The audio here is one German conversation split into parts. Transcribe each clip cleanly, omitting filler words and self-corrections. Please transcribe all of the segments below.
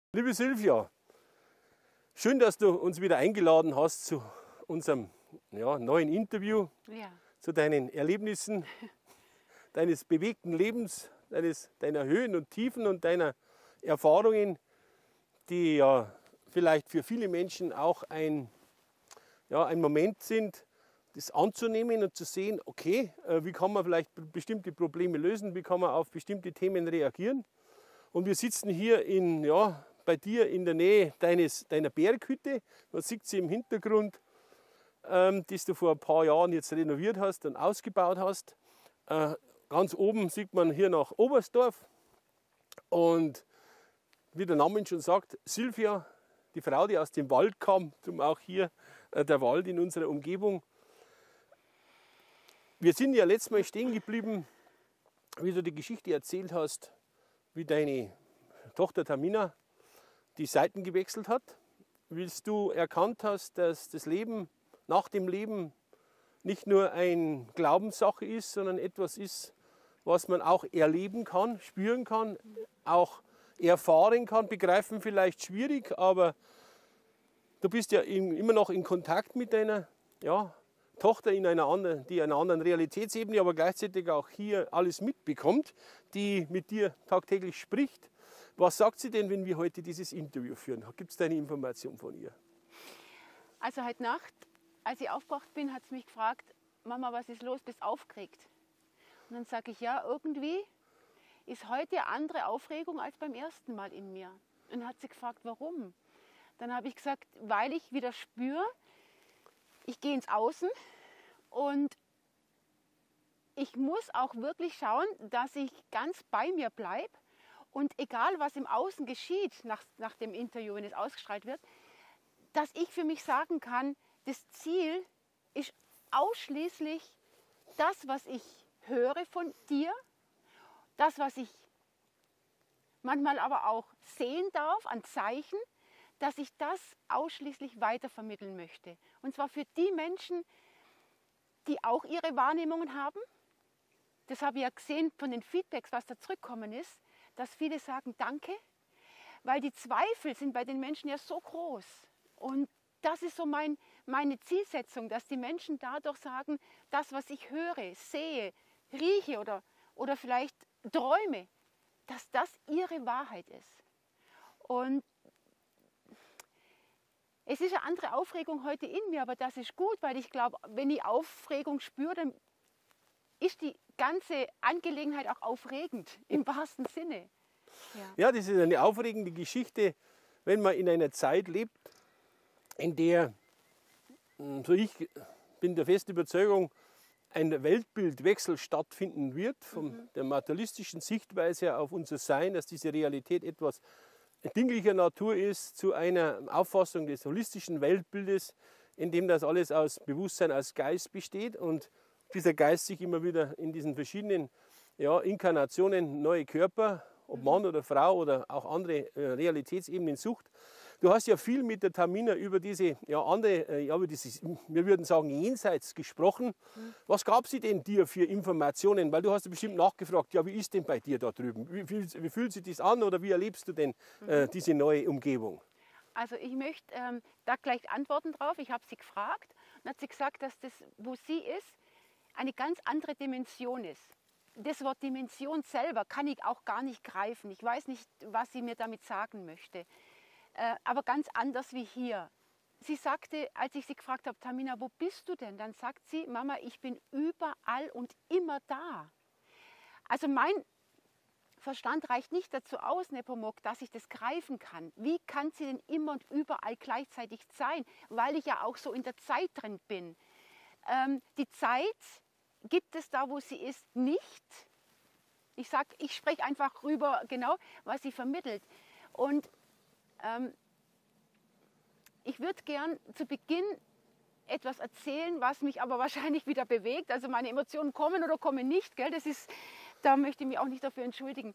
Liebe Silvia, schön, dass du uns wieder eingeladen hast zu unserem neuen Interview, zu deinen Erlebnissen, deines bewegten Lebens, deiner Höhen und Tiefen und deiner Erfahrungen, die ja vielleicht für viele Menschen auch ein Moment sind, das anzunehmen und zu sehen, okay, wie kann man vielleicht bestimmte Probleme lösen, wie kann man auf bestimmte Themen reagieren. Und wir sitzen hier bei dir in der Nähe deiner Berghütte. Man sieht sie im Hintergrund, die du vor ein paar Jahren jetzt renoviert hast und ausgebaut hast. Ganz oben sieht man hier nach Oberstdorf. Und wie der Name schon sagt, Silvia, die Frau, die aus dem Wald kam, zum auch hier der Wald in unserer Umgebung. Wir sind ja letztes Mal stehen geblieben, wie du die Geschichte erzählt hast, wie deine Tochter Tamina die Seiten gewechselt hat, wie du erkannt hast, dass das Leben nach dem Leben nicht nur eine Glaubenssache ist, sondern etwas ist, was man auch erleben kann, spüren kann, auch erfahren kann, begreifen vielleicht schwierig, aber du bist ja immer noch in Kontakt mit deiner Tochter, die in einer anderen Realitätsebene, aber gleichzeitig auch hier alles mitbekommt, die mit dir tagtäglich spricht. Was sagt sie denn, wenn wir heute dieses Interview führen? Gibt es da eine Information von ihr? Also heute Nacht, als ich aufgewacht bin, hat sie mich gefragt, Mama, was ist los, bist du aufgeregt? Und dann sage ich, ja, irgendwie ist heute eine andere Aufregung als beim ersten Mal in mir. Und dann hat sie gefragt, warum? Dann habe ich gesagt, weil ich wieder spüre, ich gehe ins Außen und ich muss auch wirklich schauen, dass ich ganz bei mir bleibe. Und egal, was im Außen geschieht, nach dem Interview, wenn es ausgestrahlt wird, dass ich für mich sagen kann, das Ziel ist ausschließlich das, was ich höre von dir, das, was ich manchmal aber auch sehen darf an Zeichen, dass ich das ausschließlich weitervermitteln möchte. Und zwar für die Menschen, die auch ihre Wahrnehmungen haben. Das habe ich ja gesehen von den Feedbacks, was da zurückgekommen ist, dass viele sagen Danke, weil die Zweifel sind bei den Menschen ja so groß. Und das ist so meine Zielsetzung, dass die Menschen dadurch sagen, das, was ich höre, sehe, rieche oder vielleicht träume, dass das ihre Wahrheit ist. Und es ist eine andere Aufregung heute in mir, aber das ist gut, weil ich glaube, wenn ich Aufregung spüre, dann ist die ganze Angelegenheit auch aufregend, im wahrsten Sinne. Ja, das ist eine aufregende Geschichte, wenn man in einer Zeit lebt, in der, ich bin der festen Überzeugung, ein Weltbildwechsel stattfinden wird, von der materialistischen Sichtweise auf unser Sein, dass diese Realität etwas dinglicher Natur ist, zu einer Auffassung des holistischen Weltbildes, in dem das alles aus Bewusstsein, aus Geist besteht und dieser Geist sich immer wieder in diesen verschiedenen Inkarnationen neue Körper, ob Mann oder Frau oder auch andere Realitätsebenen sucht. Du hast ja viel mit der Tamina über diese wir würden sagen, Jenseits gesprochen. Was gab sie denn dir für Informationen? Weil du hast ja bestimmt nachgefragt, ja, wie ist denn bei dir da drüben? Wie fühlt sich das an oder wie erlebst du denn diese neue Umgebung? Also ich möchte da gleich antworten drauf. Ich habe sie gefragt und hat sie gesagt, dass das, wo sie ist, eine ganz andere Dimension ist. Das Wort Dimension selber kann ich auch gar nicht greifen. Ich weiß nicht, was sie mir damit sagen möchte. Aber ganz anders wie hier. Sie sagte, als ich sie gefragt habe, Tamina, wo bist du denn? Dann sagt sie, Mama, ich bin überall und immer da. Also mein Verstand reicht nicht dazu aus, Nepomuk, dass ich das greifen kann. Wie kann sie denn immer und überall gleichzeitig sein? Weil ich ja auch so in der Zeit drin bin. Die Zeit gibt es da, wo sie ist, nicht. Ich spreche einfach rüber, genau, was sie vermittelt. Und ich würde gern zu Beginn etwas erzählen, was mich aber wahrscheinlich wieder bewegt. Also meine Emotionen kommen oder kommen nicht, gell? Da möchte ich mich auch nicht dafür entschuldigen.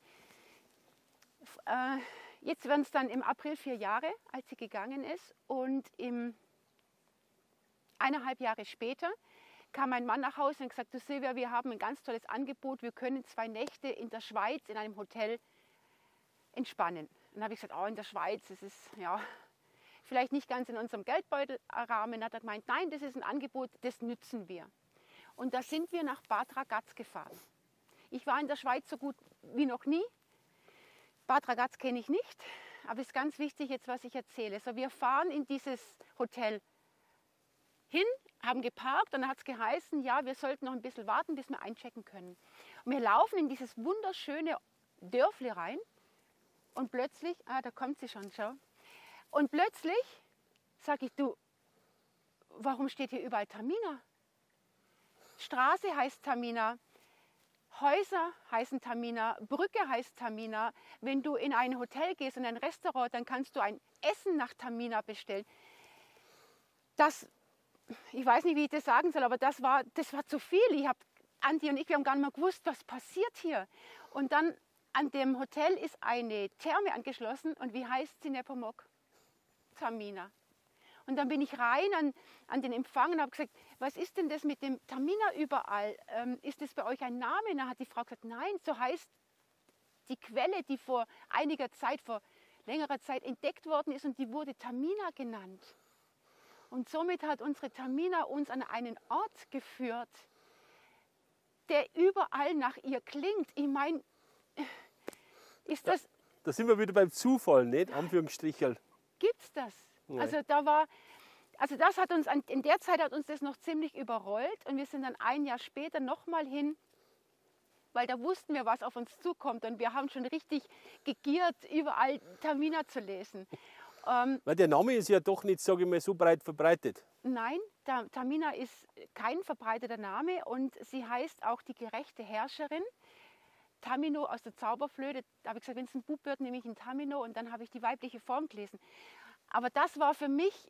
Jetzt werden es dann im April 4 Jahre, als sie gegangen ist. Und 1,5 Jahre später kam mein Mann nach Hause und gesagt, du Silvia, wir haben ein ganz tolles Angebot. Wir können 2 Nächte in der Schweiz in einem Hotel entspannen. Dann habe ich gesagt, oh, in der Schweiz, das ist ja vielleicht nicht ganz in unserem Geldbeutelrahmen. Dann hat er gemeint, nein, das ist ein Angebot, das nützen wir. Und da sind wir nach Bad Ragaz gefahren. Ich war in der Schweiz so gut wie noch nie. Bad Ragaz kenne ich nicht, aber es ist ganz wichtig jetzt, was ich erzähle. So, wir fahren in dieses Hotel hin, haben geparkt und dann hat es geheißen, ja, wir sollten noch ein bisschen warten, bis wir einchecken können. Und wir laufen in dieses wunderschöne Dörfli rein und plötzlich, da kommt sie schon, schau. Und plötzlich sage ich, du, warum steht hier überall Tamina? Straße heißt Tamina, Häuser heißen Tamina, Brücke heißt Tamina. Wenn du in ein Hotel gehst, in ein Restaurant, dann kannst du ein Essen nach Tamina bestellen. Ich weiß nicht, wie ich das sagen soll, aber das war zu viel. Andi und ich, wir haben gar nicht mehr gewusst, was passiert hier. Und dann an dem Hotel ist eine Therme angeschlossen und wie heißt sie in Nepomuk? Tamina. Und dann bin ich rein an den Empfang und habe gesagt, was ist denn das mit dem Tamina überall? Ist das bei euch ein Name? Und dann hat die Frau gesagt, nein, so heißt die Quelle, die vor längerer Zeit entdeckt worden ist und die wurde Tamina genannt. Und somit hat unsere Tamina uns an einen Ort geführt, der überall nach ihr klingt. Ich meine, ist das... Da sind wir wieder beim Zufall, nicht? Anführungsstrichen. Gibt's das? Also das hat uns, in der Zeit hat uns das noch ziemlich überrollt und wir sind dann ein Jahr später nochmal hin, weil da wussten wir, was auf uns zukommt und wir haben schon richtig gegiert, überall Tamina zu lesen. Weil der Name ist ja doch nicht, sage ich mal, so breit verbreitet. Nein, Tamina ist kein verbreiteter Name und sie heißt auch die gerechte Herrscherin. Tamino aus der Zauberflöte, da habe ich gesagt, wenn es ein Bub wird, nehme ich einen Tamino und dann habe ich die weibliche Form gelesen. Aber das war für mich,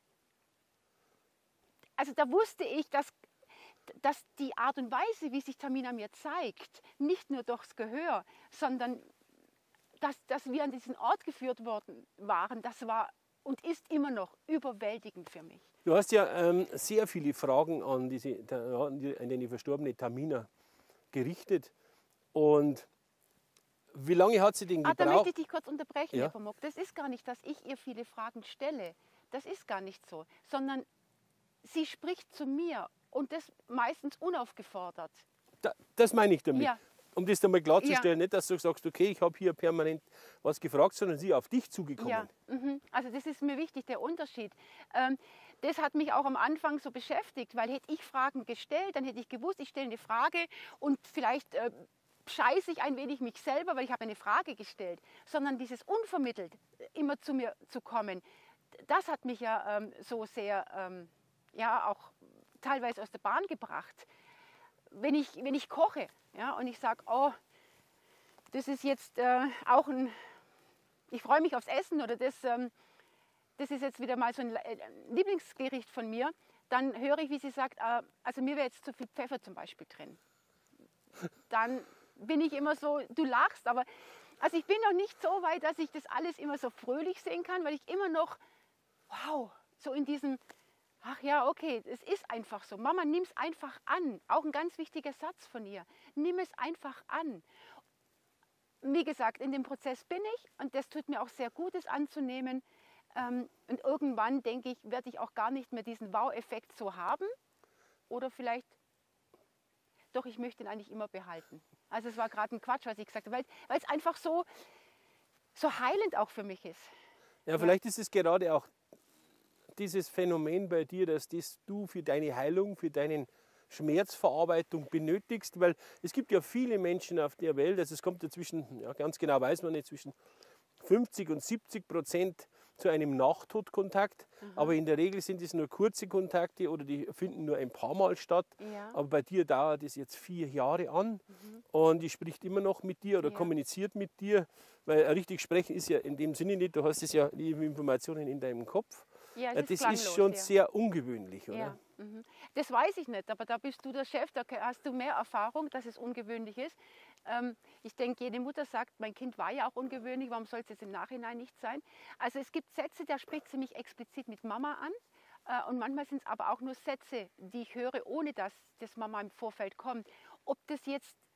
also da wusste ich, dass die Art und Weise, wie sich Tamina mir zeigt, nicht nur durchs Gehör, sondern dass wir an diesen Ort geführt worden waren, das war und ist immer noch überwältigend für mich. Du hast ja sehr viele Fragen an die verstorbene Tamina gerichtet. Und wie lange hat sie den gebraucht? Da möchte ich dich kurz unterbrechen, ja? Herr Pomok. Das ist gar nicht, dass ich ihr viele Fragen stelle. Das ist gar nicht so. Sondern sie spricht zu mir und das meistens unaufgefordert. Das meine ich damit. Ja. Um das einmal klarzustellen, nicht, dass du sagst, okay, ich habe hier permanent was gefragt, sondern sie auf dich zugekommen. Ja, also das ist mir wichtig, der Unterschied. Das hat mich auch am Anfang so beschäftigt, weil hätte ich Fragen gestellt, dann hätte ich gewusst, ich stelle eine Frage und vielleicht scheiße ich ein wenig mich selber, weil ich habe eine Frage gestellt, sondern dieses unvermittelt immer zu mir zu kommen, das hat mich ja so sehr auch teilweise aus der Bahn gebracht. Wenn ich koche, ja, und ich sage, oh, das ist jetzt auch ich freue mich aufs Essen oder das ist jetzt wieder mal so ein Lieblingsgericht von mir, dann höre ich, wie sie sagt, also mir wäre jetzt zu viel Pfeffer zum Beispiel drin. Dann bin ich immer so, du lachst, aber also ich bin noch nicht so weit, dass ich das alles immer so fröhlich sehen kann, weil ich immer noch, wow, so in diesem, ach ja, okay, es ist einfach so. Mama, nimm es einfach an. Auch ein ganz wichtiger Satz von ihr. Nimm es einfach an. Wie gesagt, in dem Prozess bin ich und das tut mir auch sehr gut, es anzunehmen. Und irgendwann, denke ich, werde ich auch gar nicht mehr diesen Wow-Effekt so haben. Oder vielleicht, doch, ich möchte ihn eigentlich immer behalten. Also es war gerade ein Quatsch, was ich gesagt habe, weil es einfach so heilend auch für mich ist. Ja, vielleicht ist es gerade auch dieses Phänomen bei dir, dass das du für deine Heilung, für deine Schmerzverarbeitung benötigst, weil es gibt ja viele Menschen auf der Welt, also es kommt ja ganz genau weiß man nicht, zwischen 50 und 70% zu einem Nachtodkontakt, aber in der Regel sind es nur kurze Kontakte oder die finden nur ein paar Mal statt. Ja. Aber bei dir dauert es jetzt 4 Jahre an und die spricht immer noch mit dir oder kommuniziert mit dir, weil richtig sprechen ist ja in dem Sinne nicht, du hast es ja die Informationen in deinem Kopf. Ja, das ist schon sehr ungewöhnlich, oder? Ja. Das weiß ich nicht, aber da bist du der Chef, da hast du mehr Erfahrung, dass es ungewöhnlich ist. Ich denke, jede Mutter sagt, mein Kind war ja auch ungewöhnlich, warum soll es jetzt im Nachhinein nicht sein? Also es gibt Sätze, da spricht sie mich explizit mit Mama an und manchmal sind es aber auch nur Sätze, die ich höre, ohne dass das Mama im Vorfeld kommt. Ob das jetzt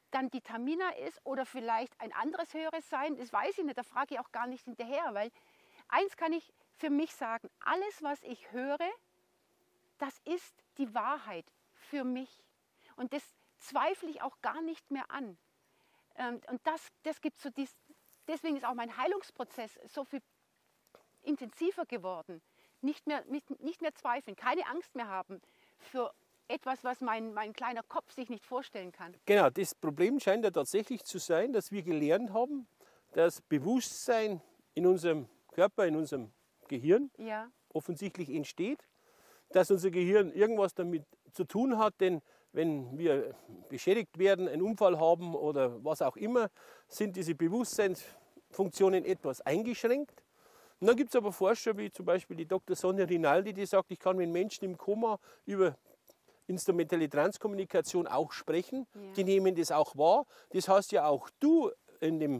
dann die Tamina ist oder vielleicht ein anderes höheres Sein, das weiß ich nicht, da frage ich auch gar nicht hinterher, weil eins kann ich für mich sagen, alles, was ich höre, das ist die Wahrheit für mich. Und das zweifle ich auch gar nicht mehr an. Und das gibt so deswegen ist auch mein Heilungsprozess so viel intensiver geworden. Nicht mehr zweifeln, keine Angst mehr haben für etwas, was mein kleiner Kopf sich nicht vorstellen kann. Genau, das Problem scheint ja tatsächlich zu sein, dass wir gelernt haben, dass Bewusstsein in unserem Körper, in unserem Gehirn offensichtlich entsteht, dass unser Gehirn irgendwas damit zu tun hat, denn wenn wir beschädigt werden, einen Unfall haben oder was auch immer, sind diese Bewusstseinsfunktionen etwas eingeschränkt. Und dann gibt es aber Forscher, wie zum Beispiel die Dr. Sonja Rinaldi, die sagt, ich kann mit Menschen im Koma über instrumentelle Transkommunikation auch sprechen. Ja. Die nehmen das auch wahr. Das hast ja auch du in dem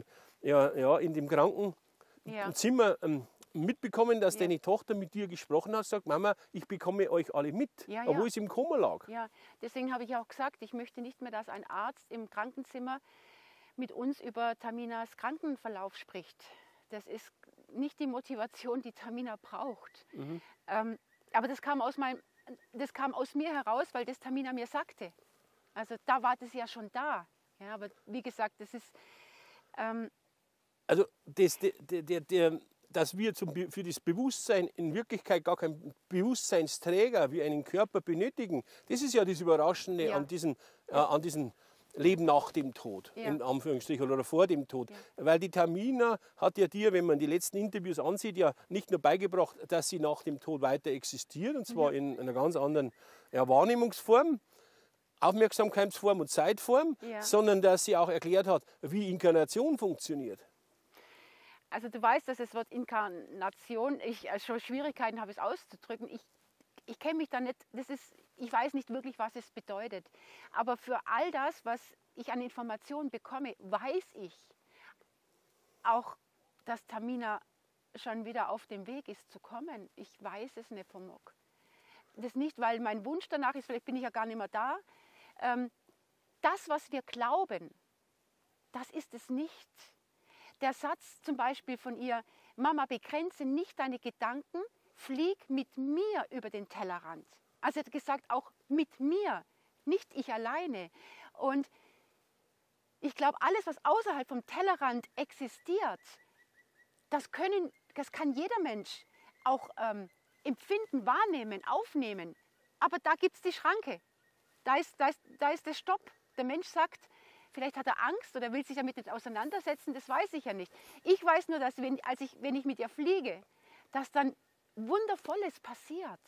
Krankenzimmer mitbekommen, dass deine Tochter mit dir gesprochen hat, sagt, Mama, ich bekomme euch alle mit, obwohl sie im Koma lag. Ja, deswegen habe ich auch gesagt, ich möchte nicht mehr, dass ein Arzt im Krankenzimmer mit uns über Taminas Krankenverlauf spricht. Das ist nicht die Motivation, die Tamina braucht. Mhm. Aber das kam aus mir heraus, weil das Tamina mir sagte. Also da war das ja schon da. Ja, aber wie gesagt, das ist... Also dass wir für das Bewusstsein in Wirklichkeit gar keinen Bewusstseinsträger wie einen Körper benötigen, das ist ja das Überraschende an diesem Leben nach dem Tod, in Anführungsstrichen, oder vor dem Tod. Ja. Weil die Tamina hat ja dir, wenn man die letzten Interviews ansieht, ja nicht nur beigebracht, dass sie nach dem Tod weiter existiert, und zwar in einer ganz anderen Wahrnehmungsform, Aufmerksamkeitsform und Zeitform, sondern dass sie auch erklärt hat, wie Inkarnation funktioniert. Also du weißt, dass das Wort Inkarnation, ich schon Schwierigkeiten habe, es auszudrücken. Ich kenne mich da nicht, ich weiß nicht wirklich, was es bedeutet. Aber für all das, was ich an Informationen bekomme, weiß ich auch, dass Tamina schon wieder auf dem Weg ist zu kommen. Ich weiß es nicht vom Mock. Das nicht, weil mein Wunsch danach ist, vielleicht bin ich ja gar nicht mehr da. Das, was wir glauben, das ist es nicht. Der Satz zum Beispiel von ihr, Mama, begrenze nicht deine Gedanken, flieg mit mir über den Tellerrand. Also sie hat gesagt, auch mit mir, nicht ich alleine. Und ich glaube, alles, was außerhalb vom Tellerrand existiert, das kann jeder Mensch auch empfinden, wahrnehmen, aufnehmen. Aber da gibt es die Schranke. Da ist der Stopp. Der Mensch sagt, vielleicht hat er Angst oder will sich damit nicht auseinandersetzen, das weiß ich ja nicht. Ich weiß nur, dass wenn ich mit ihr fliege, dass dann Wundervolles passiert.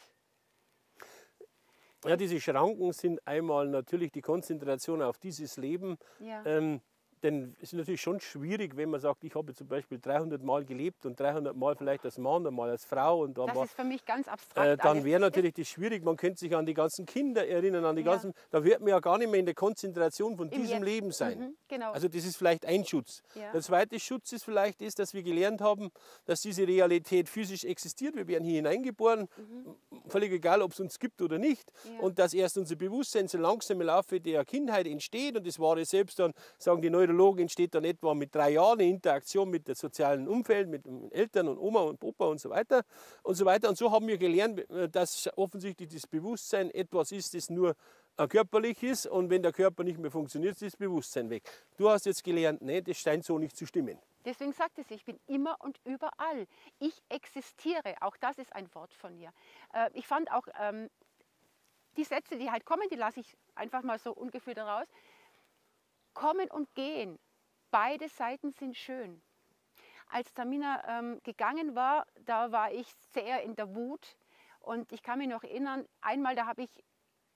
Ja, diese Schranken sind einmal natürlich die Konzentration auf dieses Leben. Ja. Denn es ist natürlich schon schwierig, wenn man sagt, ich habe zum Beispiel 300 Mal gelebt und 300 Mal vielleicht als Mann und mal als Frau. Und das ist für mich ganz abstrakt. Dann wäre natürlich das schwierig, man könnte sich an die ganzen Kinder erinnern, an die ganzen, da wird man ja gar nicht mehr in der Konzentration von diesem Leben sein. Genau. Also das ist vielleicht ein Schutz. Ja. Der zweite Schutz ist vielleicht, dass wir gelernt haben, dass diese Realität physisch existiert. Wir werden hier hineingeboren, völlig egal, ob es uns gibt oder nicht. Ja. Und dass erst unser Bewusstsein so langsam im Laufe der Kindheit entsteht und das wahre Selbst dann, sagen die Neurologen, entsteht dann etwa mit 3 Jahren eine Interaktion mit dem sozialen Umfeld, mit den Eltern und Oma und Opa und so weiter und so weiter. Und so haben wir gelernt, dass offensichtlich das Bewusstsein etwas ist, das nur körperlich ist, und wenn der Körper nicht mehr funktioniert, ist das Bewusstsein weg. Du hast jetzt gelernt, nee, das scheint so nicht zu stimmen. Deswegen sagte sie, ich bin immer und überall. Ich existiere. Auch das ist ein Wort von ihr. Ich fand auch die Sätze, die halt kommen, die lasse ich einfach mal so ungefiltert raus. Kommen und gehen, beide Seiten sind schön. Als Tamina gegangen war, da war ich sehr in der Wut, und ich kann mich noch erinnern, einmal da habe ich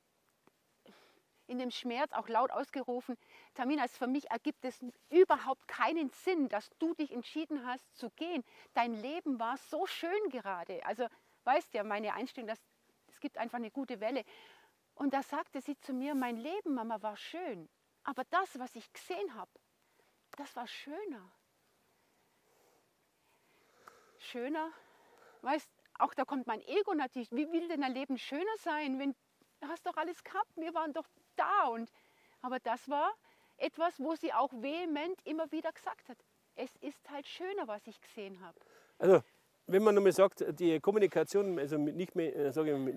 in dem Schmerz auch laut ausgerufen, Tamina, für mich ergibt es überhaupt keinen Sinn, dass du dich entschieden hast zu gehen. Dein Leben war so schön gerade. Also weißt ja, meine Einstellung, es gibt einfach eine gute Welle. Und da sagte sie zu mir, mein Leben, Mama, war schön. Aber das, was ich gesehen habe, das war schöner. Schöner, weißt, auch da kommt mein Ego natürlich. Wie will denn ein Leben schöner sein, wenn du hast doch alles gehabt, wir waren doch da. Aber das war etwas, wo sie auch vehement immer wieder gesagt hat. Es ist halt schöner, was ich gesehen habe. Also, wenn man nochmal sagt, die Kommunikation, also nicht mehr,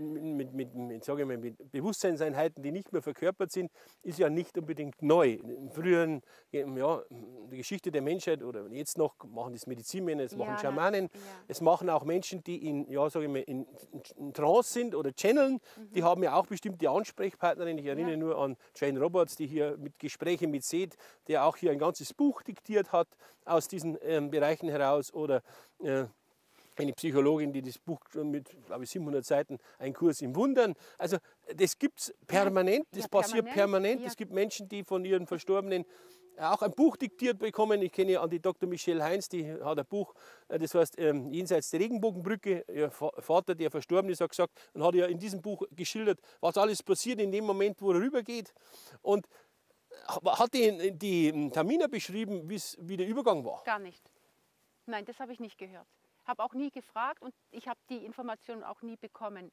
mit Bewusstseinseinheiten, die nicht mehr verkörpert sind, ist ja nicht unbedingt neu. In früheren, ja, die Geschichte der Menschheit oder jetzt noch machen das Medizinmänner, es machen Schamanen, es machen auch Menschen, die in Trance sind oder channeln, die haben ja auch bestimmte Ansprechpartnerinnen. Ich erinnere nur an Jane Roberts, die hier mit Gesprächen mit Seth, der auch hier ein ganzes Buch diktiert hat aus diesen Bereichen heraus, oder eine Psychologin, die das Buch mit, glaube ich, 700 Seiten, ein Kurs im Wundern. Also das gibt es permanent, das passiert permanent. Es gibt Menschen, die von ihren Verstorbenen auch ein Buch diktiert bekommen. Ich kenne ja an die Dr. Michelle Heinz, die hat ein Buch, das heißt Jenseits der Regenbogenbrücke. Ihr Vater, der verstorben ist, hat gesagt, und hat ja in diesem Buch geschildert, was alles passiert in dem Moment, wo er rübergeht. Und hat die Tamina beschrieben, wie der Übergang war? Gar nicht. Nein, das habe ich nicht gehört. Habe auch nie gefragt und ich habe die Informationen auch nie bekommen.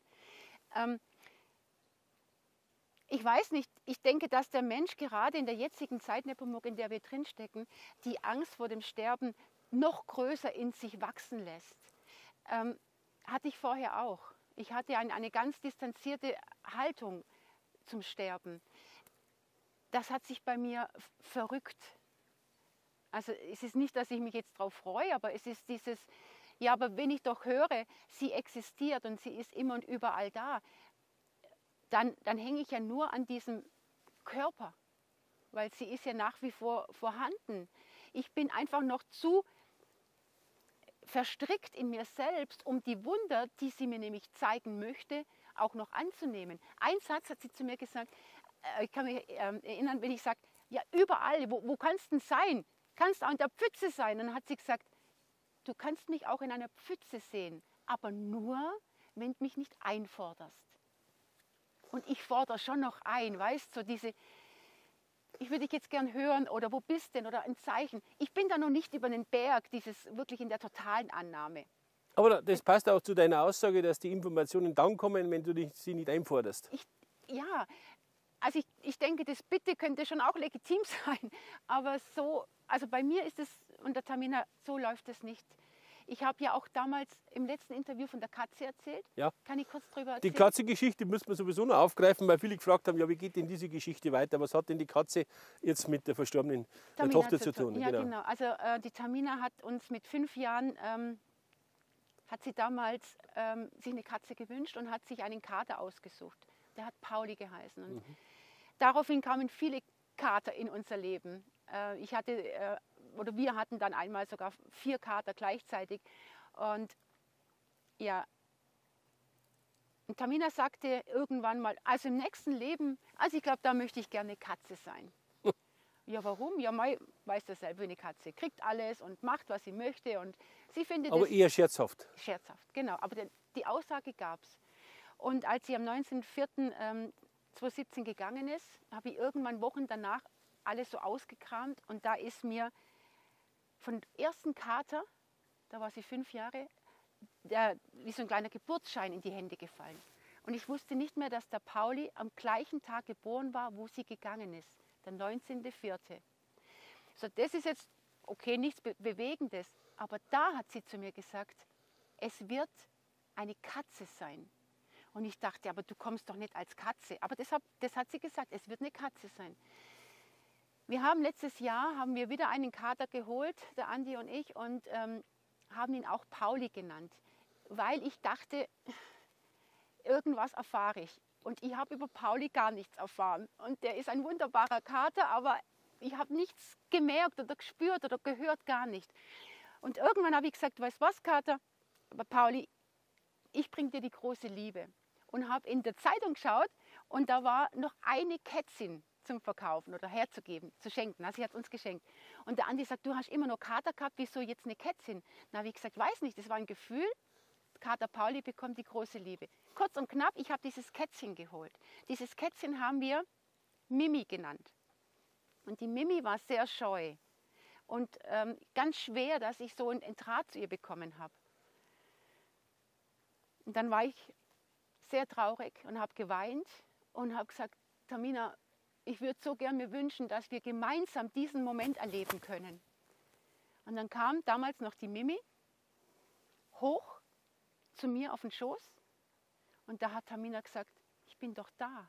Ich weiß nicht, ich denke, dass der Mensch gerade in der jetzigen Zeit, Nepomuk, in der wir drinstecken, die Angst vor dem Sterben noch größer in sich wachsen lässt. Hatte ich vorher auch. Ich hatte eine ganz distanzierte Haltung zum Sterben. Das hat sich bei mir verrückt. Also es ist nicht, dass ich mich jetzt darauf freue, aber es ist dieses, ja, aber wenn ich doch höre, sie existiert und sie ist immer und überall da, dann hänge ich ja nur an diesem Körper, weil sie ist ja nach wie vor vorhanden. Ich bin einfach noch zu verstrickt in mir selbst, um die Wunder, die sie mir nämlich zeigen möchte, auch noch anzunehmen. Ein Satz hat sie zu mir gesagt, ich kann mich erinnern, wenn ich sage, ja überall, wo kannst du denn sein? Kannst du auch in der Pfütze sein? Und dann hat sie gesagt, du kannst mich auch in einer Pfütze sehen, aber nur, wenn du mich nicht einforderst. Und ich fordere schon noch ein, weißt du, so diese, ich würde dich jetzt gern hören oder wo bist du denn oder ein Zeichen. Ich bin da noch nicht über den Berg, dieses wirklich in der totalen Annahme. Aber das passt auch zu deiner Aussage, dass die Informationen dann kommen, wenn du sie nicht einforderst. Ja, also ich denke, das Bitte könnte schon auch legitim sein, aber so, also bei mir ist es, und der Tamina, so läuft es nicht. Ich habe ja auch damals im letzten Interview von der Katze erzählt. Ja. Kann ich kurz drüber erzählen? Die Katzengeschichte müssen wir sowieso noch aufgreifen, weil viele gefragt haben, ja, wie geht denn diese Geschichte weiter? Was hat denn die Katze jetzt mit der verstorbenen Tochter zu tun? Ja, genau. Also die Tamina hat uns mit 5 Jahren, hat sie damals sich eine Katze gewünscht und hat sich einen Kater ausgesucht. Der hat Pauli geheißen. Und daraufhin kamen viele Kater in unser Leben. Wir hatten dann einmal sogar 4 Kater gleichzeitig. Und ja, und Tamina sagte irgendwann mal, also im nächsten Leben, also ich glaube, da möchte ich gerne Katze sein. Ja, warum? Ja, weiß das selber, eine Katze kriegt alles und macht, was sie möchte. Und sie findet aber eher scherzhaft. Scherzhaft, genau. Aber die Aussage gab es. Und als sie am 19.04.2017 gegangen ist, habe ich irgendwann Wochen danach alles so ausgekramt. Und da ist mir von dem ersten Kater, da war sie 5 Jahre, wie so ein kleiner Geburtsschein in die Hände gefallen. Und ich wusste nicht mehr, dass der Pauli am gleichen Tag geboren war, wo sie gegangen ist, der 19.04. So, das ist jetzt, okay, nichts Bewegendes, aber da hat sie zu mir gesagt, es wird eine Katze sein. Und ich dachte, aber du kommst doch nicht als Katze. Aber das hat sie gesagt, es wird eine Katze sein. Wir haben letztes Jahr wieder einen Kater geholt, der Andi und ich, und haben ihn auch Pauli genannt, weil ich dachte, irgendwas erfahre ich. Und ich habe über Pauli gar nichts erfahren. Und der ist ein wunderbarer Kater, aber ich habe nichts gemerkt oder gespürt oder gehört, gar nicht. Und irgendwann habe ich gesagt, weißt du was, Kater, aber Pauli, ich bringe dir die große Liebe. Und habe in der Zeitung geschaut und da war noch eine Kätzin zum Verkaufen oder herzugeben, zu schenken. Also sie hat es uns geschenkt. Und der Andi sagt, du hast immer noch Kater gehabt, wieso jetzt eine Kätzin? Na, habe ich gesagt, weiß nicht, das war ein Gefühl. Kater Pauli bekommt die große Liebe. Kurz und knapp, ich habe dieses Kätzchen geholt. Dieses Kätzchen haben wir Mimi genannt. Und die Mimi war sehr scheu und ganz schwer, dass ich so einen Draht zu ihr bekommen habe. Und dann war ich sehr traurig und habe geweint und habe gesagt, Tamina, ich würde so gern mir wünschen, dass wir gemeinsam diesen Moment erleben können. Und dann kam damals noch die Mimi hoch zu mir auf den Schoß und da hat Tamina gesagt, ich bin doch da.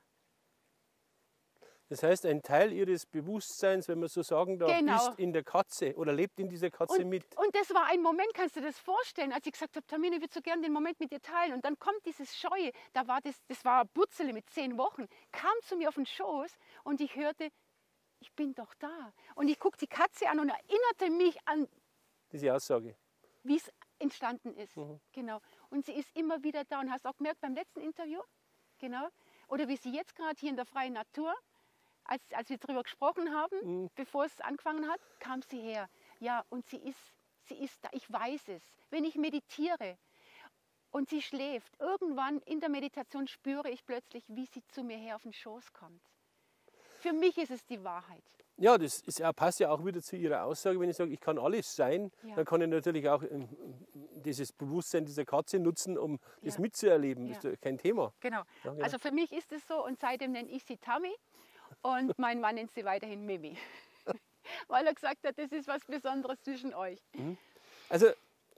Das heißt, ein Teil ihres Bewusstseins, wenn man so sagen darf, ist in der Katze oder lebt in dieser Katze mit. Und das war ein Moment, kannst du dir das vorstellen, als ich gesagt habe, Tamina, ich würde so gerne den Moment mit dir teilen. Und dann kommt dieses Scheue, das war Butzele mit 10 Wochen, kam zu mir auf den Schoß und ich hörte, ich bin doch da. Und ich guckte die Katze an und erinnerte mich an diese Aussage, wie es entstanden ist. Genau. Und sie ist immer wieder da. Und hast auch gemerkt beim letzten Interview, genau, oder wie sie jetzt gerade hier in der freien Natur, als wir darüber gesprochen haben, bevor es angefangen hat, kam sie her. Ja, und sie ist da, ich weiß es. Wenn ich meditiere und sie schläft, irgendwann in der Meditation spüre ich plötzlich, wie sie zu mir her auf den Schoß kommt. Für mich ist es die Wahrheit. Ja, das passt ja auch wieder zu Ihrer Aussage, wenn ich sage, ich kann alles sein, dann kann ich natürlich auch dieses Bewusstsein dieser Katze nutzen, um das mitzuerleben. Das ist ja kein Thema. Genau. Ja, genau. Also für mich ist es so und seitdem nenne ich sie Tami. Und mein Mann nennt sie weiterhin Mimi, weil er gesagt hat, das ist was Besonderes zwischen euch. Also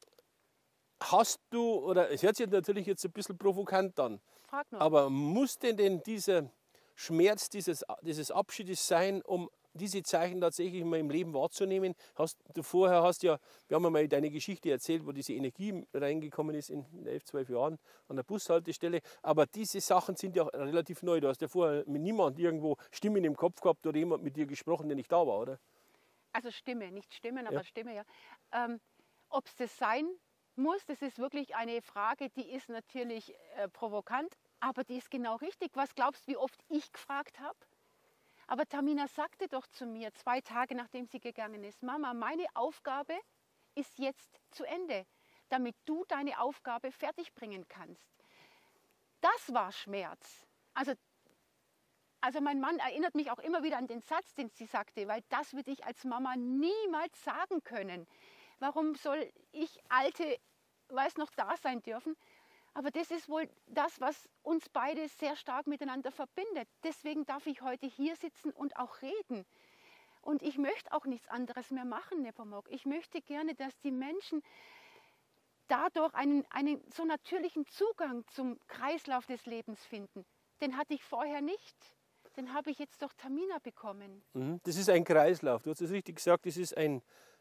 hast du, oder es hört sich natürlich jetzt ein bisschen provokant an, Frag nur. Aber muss denn dieser Schmerz dieses Abschiedes sein, um diese Zeichen tatsächlich in meinem Leben wahrzunehmen? Wir haben einmal deine Geschichte erzählt, wo diese Energie reingekommen ist in 11, 12 Jahren an der Bushaltestelle. Aber diese Sachen sind ja relativ neu. Du hast ja vorher mit niemandem irgendwo Stimmen im Kopf gehabt oder jemand mit dir gesprochen, der nicht da war, oder? Also Stimme, nicht Stimmen, aber Stimme, ja. Ob es das sein muss, das ist wirklich eine Frage, die ist natürlich provokant, aber die ist genau richtig. Was glaubst du, wie oft ich gefragt habe? Aber Tamina sagte doch zu mir 2 Tage, nachdem sie gegangen ist, Mama, meine Aufgabe ist jetzt zu Ende, damit du deine Aufgabe fertig bringen kannst. Das war Schmerz. Also mein Mann erinnert mich auch immer wieder an den Satz, den sie sagte, weil das würde ich als Mama niemals sagen können. Warum soll ich Alte, noch da sein dürfen? Aber das ist wohl das, was uns beide sehr stark miteinander verbindet. Deswegen darf ich heute hier sitzen und auch reden. Und ich möchte auch nichts anderes mehr machen, Nepomuk. Ich möchte gerne, dass die Menschen dadurch einen so natürlichen Zugang zum Kreislauf des Lebens finden. Den hatte ich vorher nicht. Den habe ich jetzt durch Tamina bekommen. Das ist ein Kreislauf. Du hast es richtig gesagt, das ist ein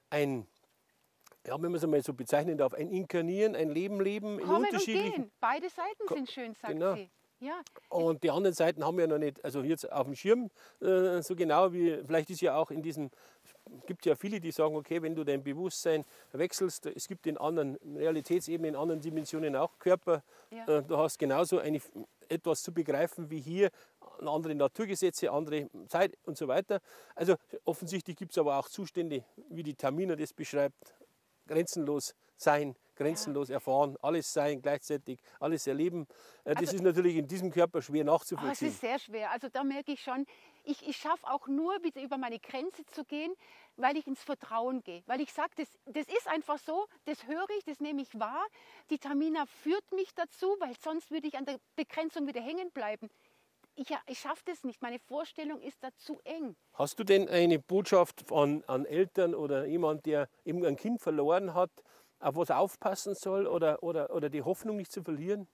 ja, wenn man es einmal so bezeichnen darf, ein Inkarnieren, ein Leben in unterschiedlichen... Und gehen. Beide Seiten sind schön, sagt sie. Ja. Und die anderen Seiten haben wir ja noch nicht, also jetzt auf dem Schirm, so genau wie, vielleicht ist ja auch in diesem, es gibt ja viele, die sagen, okay, wenn du dein Bewusstsein wechselst, es gibt in anderen Realitätsebenen, in anderen Dimensionen auch Körper, du hast genauso etwas zu begreifen wie hier, andere Naturgesetze, andere Zeit und so weiter. Also offensichtlich gibt es aber auch Zustände, wie die Tamina das beschreibt, grenzenlos sein, grenzenlos erfahren, alles sein gleichzeitig, alles erleben. Das ist natürlich in diesem Körper schwer nachzuvollziehen. Es ist sehr schwer. Also da merke ich schon, ich schaffe auch nur wieder über meine Grenze zu gehen, weil ich ins Vertrauen gehe. Weil ich sage, das ist einfach so, das höre ich, das nehme ich wahr. Die Tamina führt mich dazu, weil sonst würde ich an der Begrenzung wieder hängen bleiben. Ich schaffe das nicht, meine Vorstellung ist da zu eng. Hast du denn eine Botschaft an Eltern oder jemand, der eben ein Kind verloren hat, auf was aufpassen soll oder die Hoffnung nicht zu verlieren?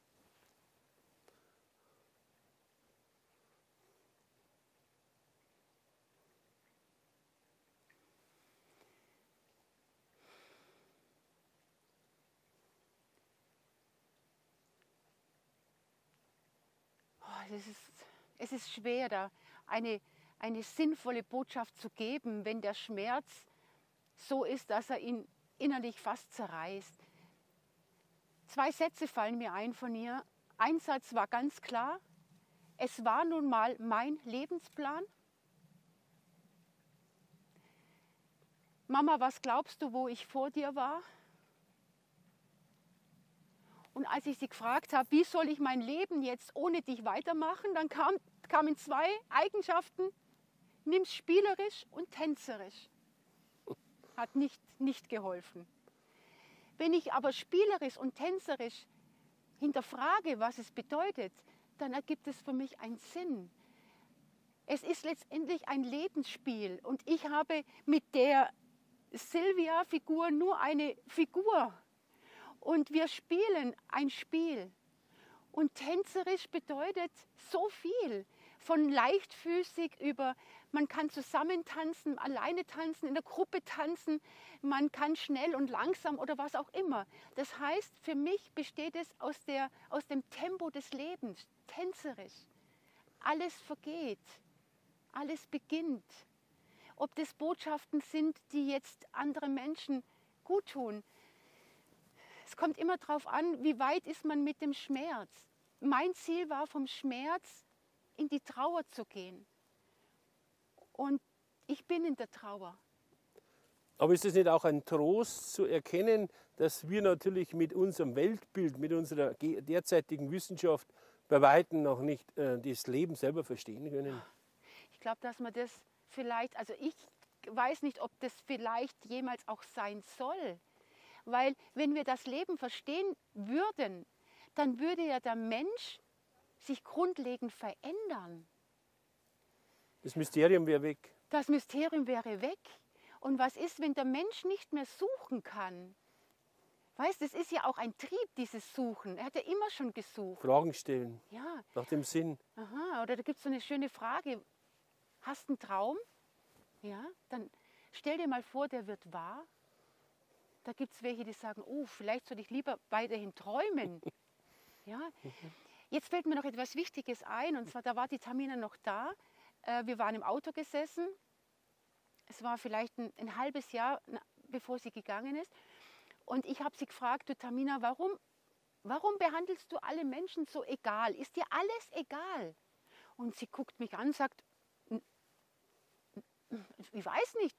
Es ist schwer, da eine sinnvolle Botschaft zu geben, wenn der Schmerz so ist, dass er ihn innerlich fast zerreißt. 2 Sätze fallen mir ein von ihr. Ein Satz war ganz klar, es war nun mal mein Lebensplan. Mama, was glaubst du, wo ich vor dir war? Und als ich sie gefragt habe, wie soll ich mein Leben jetzt ohne dich weitermachen, dann kamen 2 Eigenschaften, nimm's spielerisch und tänzerisch. Hat nicht geholfen. Wenn ich aber spielerisch und tänzerisch hinterfrage, was es bedeutet, dann ergibt es für mich einen Sinn. Es ist letztendlich ein Lebensspiel und ich habe mit der Silvia-Figur nur eine Figur und wir spielen ein Spiel. Und tänzerisch bedeutet so viel, von leichtfüßig über, man kann zusammen tanzen, alleine tanzen, in der Gruppe tanzen, man kann schnell und langsam oder was auch immer. Das heißt, für mich besteht es aus dem Tempo des Lebens, tänzerisch. Alles vergeht, alles beginnt. Ob das Botschaften sind, die jetzt andere Menschen gut tun. Es kommt immer darauf an, wie weit ist man mit dem Schmerz. Mein Ziel war, vom Schmerz in die Trauer zu gehen. Und ich bin in der Trauer. Aber ist es nicht auch ein Trost zu erkennen, dass wir natürlich mit unserem Weltbild, mit unserer derzeitigen Wissenschaft bei Weitem noch nicht das Leben selber verstehen können? Ich glaube, dass man das vielleicht, also ich weiß nicht, ob das vielleicht jemals auch sein soll. Weil wenn wir das Leben verstehen würden, dann würde ja der Mensch sich grundlegend verändern. Das Mysterium wäre weg. Das Mysterium wäre weg. Und was ist, wenn der Mensch nicht mehr suchen kann? Weißt, das ist ja auch ein Trieb, dieses Suchen. Er hat ja immer schon gesucht. Fragen stellen. Ja. Nach dem Sinn. Aha, oder da gibt es so eine schöne Frage. Hast du einen Traum? Ja, dann stell dir mal vor, der wird wahr. Da gibt es welche, die sagen, oh, vielleicht soll ich lieber weiterhin träumen. Ja. Jetzt fällt mir noch etwas Wichtiges ein, und zwar, da war die Tamina noch da. Wir waren im Auto gesessen. Es war vielleicht ein halbes Jahr, bevor sie gegangen ist. Und ich habe sie gefragt, du Tamina, warum behandelst du alle Menschen so egal? Ist dir alles egal? Und sie guckt mich an und sagt, ich weiß nicht,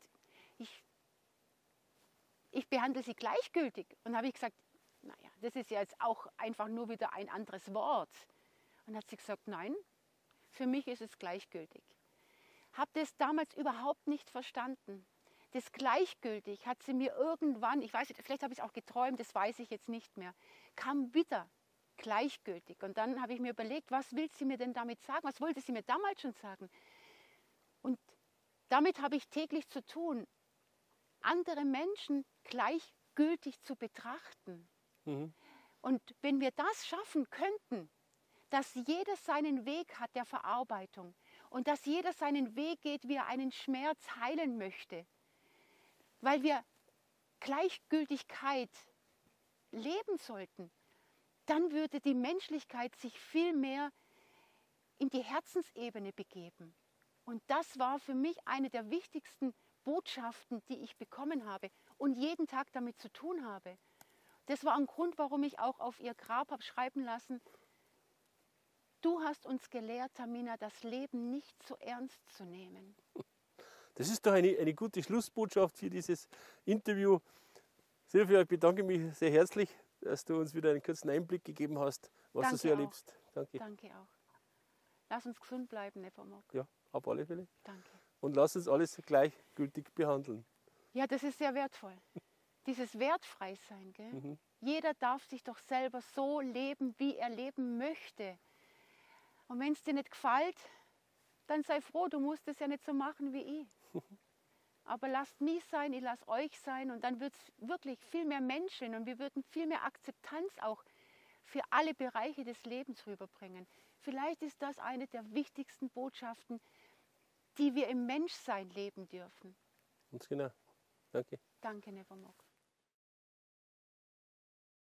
ich behandle sie gleichgültig. Und dann habe ich gesagt, naja, das ist ja jetzt auch einfach nur wieder ein anderes Wort. Und dann hat sie gesagt, nein, für mich ist es gleichgültig. Habe das damals überhaupt nicht verstanden. Das gleichgültig hat sie mir irgendwann, ich weiß nicht, vielleicht habe ich es auch geträumt, das weiß ich jetzt nicht mehr, kam wieder gleichgültig. Und dann habe ich mir überlegt, was will sie mir denn damit sagen? Was wollte sie mir damals schon sagen? Und damit habe ich täglich zu tun, andere Menschen gleichgültig zu betrachten. Mhm. Und wenn wir das schaffen könnten, dass jeder seinen Weg hat der Verarbeitung und dass jeder seinen Weg geht, wie er einen Schmerz heilen möchte, weil wir Gleichgültigkeit leben sollten, dann würde die Menschlichkeit sich viel mehr in die Herzensebene begeben. Und das war für mich eine der wichtigsten Botschaften, die ich bekommen habe und jeden Tag damit zu tun habe. Das war ein Grund, warum ich auch auf ihr Grab habe schreiben lassen, du hast uns gelehrt, Tamina, das Leben nicht so ernst zu nehmen. Das ist doch eine gute Schlussbotschaft für dieses Interview. Silvia, ich bedanke mich sehr herzlich, dass du uns wieder einen kurzen Einblick gegeben hast, was du so erlebst. Danke. Danke auch. Lass uns gesund bleiben, Nepomuk. Ja, auf alle Fälle. Danke. Und lass uns alles gleichgültig behandeln. Ja, das ist sehr wertvoll. Dieses Wertfreisein, gell? Mhm. Jeder darf sich doch selber so leben, wie er leben möchte. Und wenn es dir nicht gefällt, dann sei froh, du musst es ja nicht so machen wie ich. Aber lasst mich sein, ich lasse euch sein und dann wird es wirklich viel mehr Menschen und wir würden viel mehr Akzeptanz auch für alle Bereiche des Lebens rüberbringen. Vielleicht ist das eine der wichtigsten Botschaften, die wir im Menschsein leben dürfen. Ganz genau. Danke. Danke, Nepomuk.